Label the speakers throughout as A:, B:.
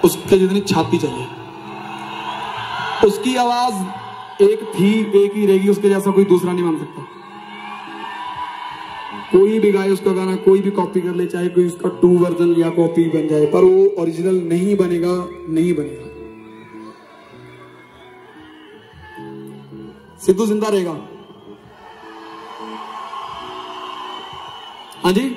A: उसके जितनी छाती चाहिए। उसकी आवाज एक थी, एक ही रहेगी, उसके जैसा कोई दूसरा नहीं बन सकता। कोई भी गाए उसका गाना, कोई भी कॉपी कर ले, चाहे कोई उसका 2 वर्जन या कॉपी बन जाए, पर वो ओरिजिनल नहीं बनेगा, नहीं बनेगा। सिद्धू जिंदा रहेगा। हाँ जी,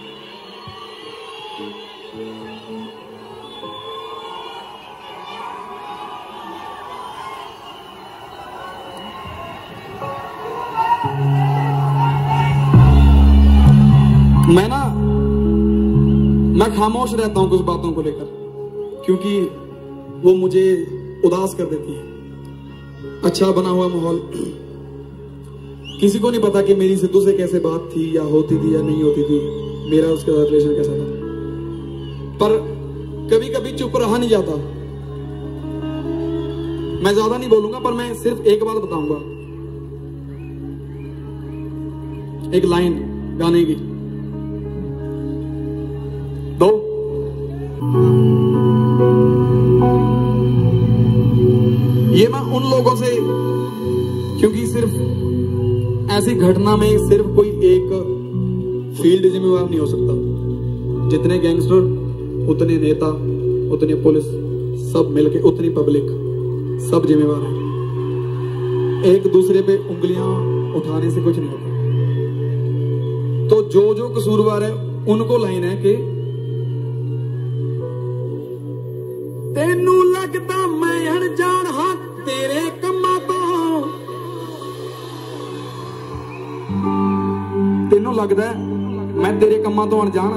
A: मैं खामोश रहता हूं कुछ बातों को लेकर, क्योंकि वो मुझे उदास कर देती है। अच्छा बना हुआ माहौल, किसी को नहीं पता कि मेरी सिद्धू से कैसे बात थी, या होती थी या नहीं होती थी, मेरा उसके साथ रिलेशन कैसा था। पर कभी कभी चुप रहा नहीं जाता। मैं ज्यादा नहीं बोलूंगा, पर मैं सिर्फ एक बात बताऊंगा, एक लाइन गाने की। दो ये मैं उन लोगों से, क्योंकि सिर्फ ऐसी घटना में सिर्फ कोई एक फील्ड जिम्मेवार नहीं हो सकता। जितने गैंगस्टर, उतने नेता, उतने पुलिस, सब मिलके, उतनी पब्लिक, सब जिम्मेवार है। एक दूसरे पे उंगलियां उठाने से कुछ नहीं होता। तो जो जो कसूरवार है उनको लाइन है कि तेनू लगदा मैं अनजान हां तेरे कम्मा तो, तेनू लगदा मैं तेरे कम्मा तो अनजान,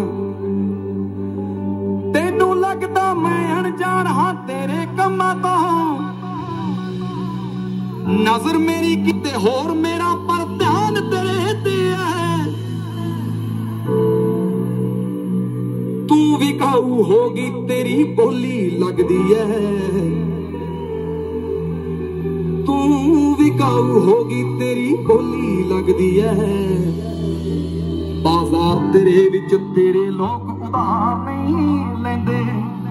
A: तेनू लगदा मैं अनजान हां तेरे कम्मा तो, नजर मेरी किते होर मेरा पर ध्यान तेरे ते है, तू विकाऊ होगी तेरी बोली लगदी है, तू विकाऊ होगी तेरी बोली लगदी है, बाजार तेरे विच तेरे लोग उधार नहीं लेंदे,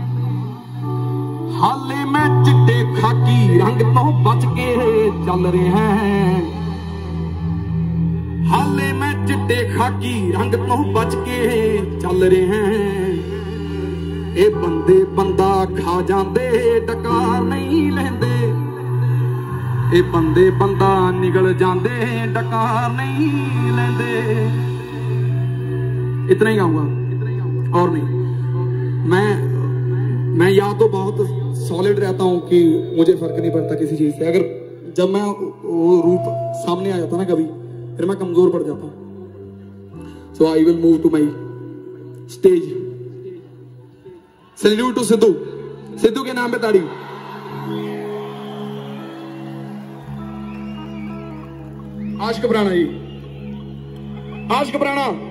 A: हाले मैं चिट्टे खाकी रंग तो बच के चल रहे हैं, हाले मैं चिट्टे खाकी रंग तो बच के चल रहे हैं, ए बंदे बंदा खा जांदे डकार नहीं लेंदे, ए बंदे बंदा निकल जांदे डकार नहीं लेंदे। इतना ही गाऊंगा और नहीं। मैं या तो बहुत सॉलिड रहता हूं कि मुझे फर्क नहीं पड़ता किसी चीज से, अगर जब मैं वो रूप सामने आ जाता ना कभी, फिर मैं कमजोर पड़ जाता हूं। So I will move to my stage. Salute to Sidhu, Sidhu के नाम पे ताड़ी। आशिक पुराना जी, आशिक पुराना।